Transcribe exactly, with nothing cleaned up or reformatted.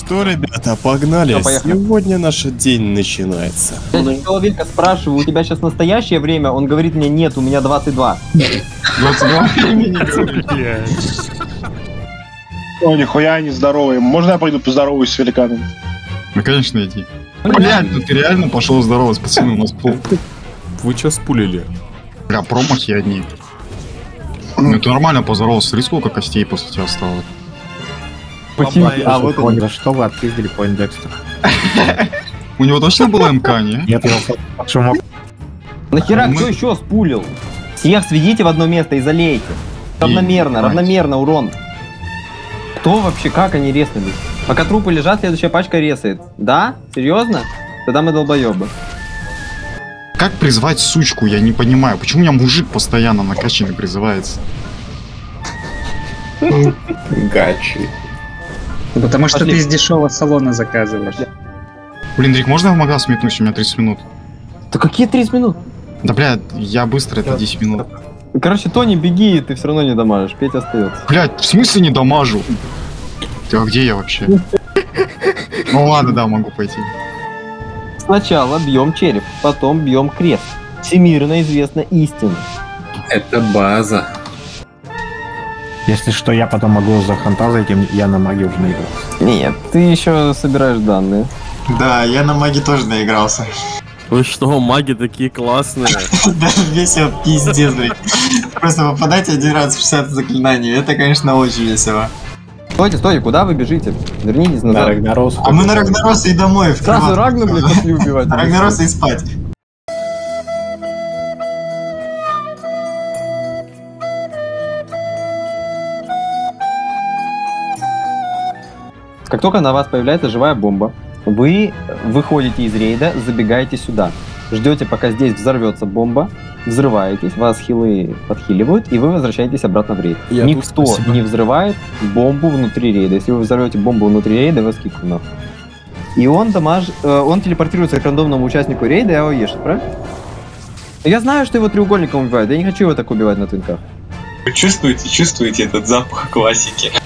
что, ребята, погнали. Что, поехали. Сегодня наш день начинается. Я человека спрашиваю, у тебя сейчас настоящее время? Он говорит мне, нет, у меня двадцать два. двадцать два? О, нихуя они здоровые. Можно я пойду поздороваюсь с великаном? Ну, конечно, иди. Блядь, ну ты реально пошел здороваться, пацаны, у нас пол. Вы что спулили? Бля, промахи одни. Ну ты нормально поздоровался, смотри, сколько костей после тебя осталось. А вот он. За что вы отпиздили Пойндекстер? У него точно была МК, не? Нет, я шумок. Нахера Мы- кто еще спулил? Всех сведите в одно место и залейте. Равномерно, И- равномерно урон. Кто вообще, как они резнулись? Пока трупы лежат, следующая пачка ресает. Да? Серьезно? Тогда мы долбоебы. Как призвать сучку, я не понимаю. Почему у меня мужик постоянно накачанный призывается? Гачи. Потому что Пошли. ты из дешевого салона заказываешь. Блин, Дрик, можно я в магаз метнусь? У меня тридцать минут. Да какие тридцать минут? Да, бля, я быстро, это десять минут. Короче, Тони, беги, ты все равно не дамажишь. Петя остается. Блядь, в смысле не дамажу? Ты, а где я вообще? Ну ладно, да, могу пойти. Сначала бьем череп, потом бьем крест. Всемирно известна истина. Это база. Если что, я потом могу за ханта зайти, я на маге уже наиграл. Нет, ты еще собираешь данные. Да, я на маге тоже наигрался. Вы что, маги такие классные? Даже весело пиздец, блядь. Просто попадать один раз в шестьдесят заклинаний, это, конечно, очень весело. Стойте, стойте, куда вы бежите? Вернитесь На назад. Рагнарос. А мы на Рагнароса и домой. в Сразу кроватку. Рагну, блядь, пошли убивать. На Рагнароса и спать. Как только на вас появляется живая бомба, вы выходите из рейда, забегаете сюда. Ждете, пока здесь взорвется бомба, взрываетесь, вас хилы подхиливают, и вы возвращаетесь обратно в рейд. Я тут, Никто спасибо. не взрывает бомбу внутри рейда. Если вы взорвете бомбу внутри рейда, вас кикнут нахуй. И он дамаж... э, он телепортируется к рандомному участнику рейда и АОЕшит, правильно? Я знаю, что его треугольником убивают, я не хочу его так убивать на твинках. Вы чувствуете, чувствуете этот запах классики?